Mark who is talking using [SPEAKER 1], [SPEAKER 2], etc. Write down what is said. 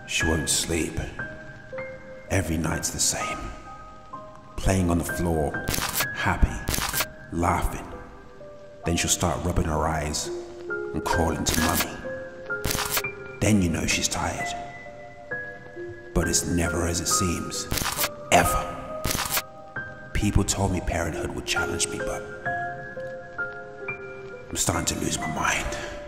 [SPEAKER 1] She won't sleep. Every night's the same. Playing on the floor, happy, laughing. Then she'll start rubbing her eyes and crawl into mummy. Then you know she's tired. But it's never as it seems. Ever. People told me parenthood would challenge me, but I'm starting to lose my mind.